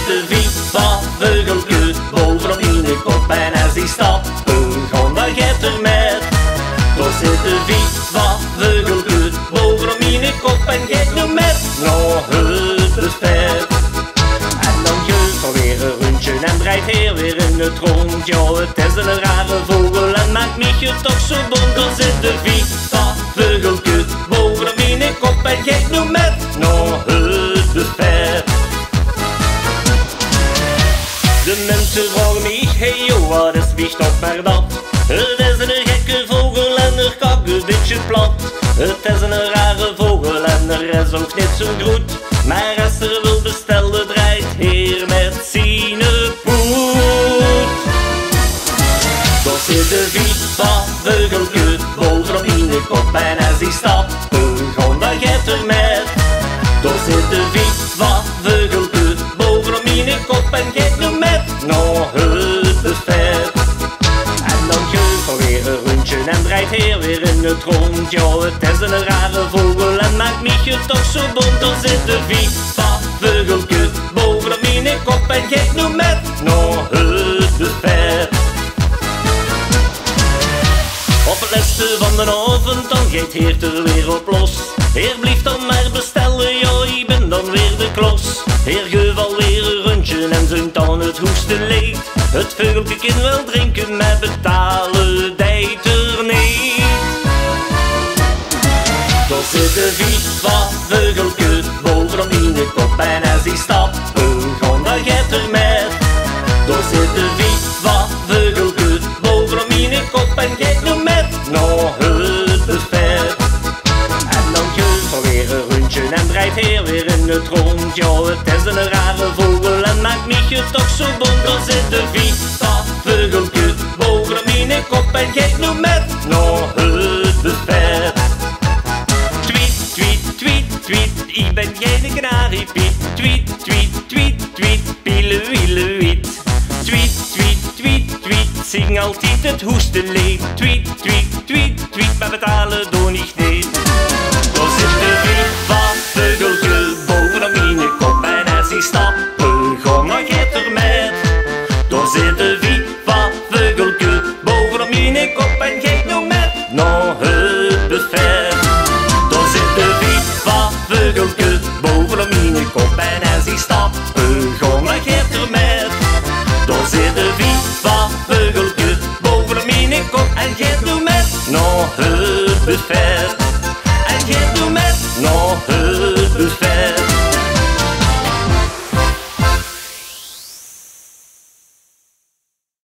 de wiet van Veugelke bovenop mijn kop. En als die stappen gaan, dan gaat er met. Daar zit de wiet van Veugelke bovenop mijn kop en gaat nu met. Nou, het buffet. En dan geeft er weer een rondje en draait heel weer in het rond. Ja, het is een rare vogel en maakt mij toch zo bont. Daar zit de wiet van Veugelke bovenop mijn kop en gaat nu met. Nou, het buffet. De mensen vragen mij, hey joh, wat is wie toch maar dat? Het is een gekke vogel en er kak een beetje plat. Het is een rare vogel en er is ook niet zo goed. Maar als er wil bestellen, draait heer met zijn poet. Daar zit de wiet van Veugelke bovenop mijn kop. En als die stappen gaan, dan gaat er met. Daar zit de wiet van Veugelke bovenop mijn kop en gaat nu met. Nou, het buffet. En dan geeft er weer een rondje en draait heel weer in het rond. Ja, het is een rare vogel en maakt mij toch zo bont. Dan zit de wiet van Veugelke bovenop mijn kop en gaat nu met. Nou, het buffet. Op het laatste van de avond dan gaat heer er weer op los. Heer blijft dan maar bestellen, ja, ik ben dan weer de klos. Heer geeft alweer een rondje en zijn dan het hoesten leed. Het Veugelke kan wel drinken, maar betalen dijt er niet. Daar zit de wiet van Veugelke bovenop mijn kop. En als die stappen gaan, dan gaat er met. Daar zit de wiet van Veugelke bovenop mijn kop en gaat nu met. Nou, het buffet. En dan geeft er weer een rondje en draait heer weer in het rond. Ja, het is een rare vogel en maakt mij toch zo bont. Daar zit de wiet van Veugelke bovenop mijn kop en gaat nu met. Nou, het buffet. Tweet, tweet, tweet, tweet, ik ben geen kanariepiet. Tweet, tweet, tweet, tweet, piele, wiele, wiet. Tweet, tweet, tweet, tweet, zing altijd het hoestenlied. Tweet, tweet, tweet, tweet, maar betalen doe niet niet. Daar zit de wiet van Veugelke bovenop mijn kop. En als die stappen gaan, dan gaat er met. Daar zit de wiet van Veugelke bovenop mijn kop en gaat nu met. Nou, het buffet. Daar zit de wiet van Veugelke bovenop mijn kop. En als die stappen gaan, dan gaat er met. Daar zit de wiet van Veugelke bovenop mijn kop en gaat nu met. Nou, het buffet. En gaat nu met. Nou, het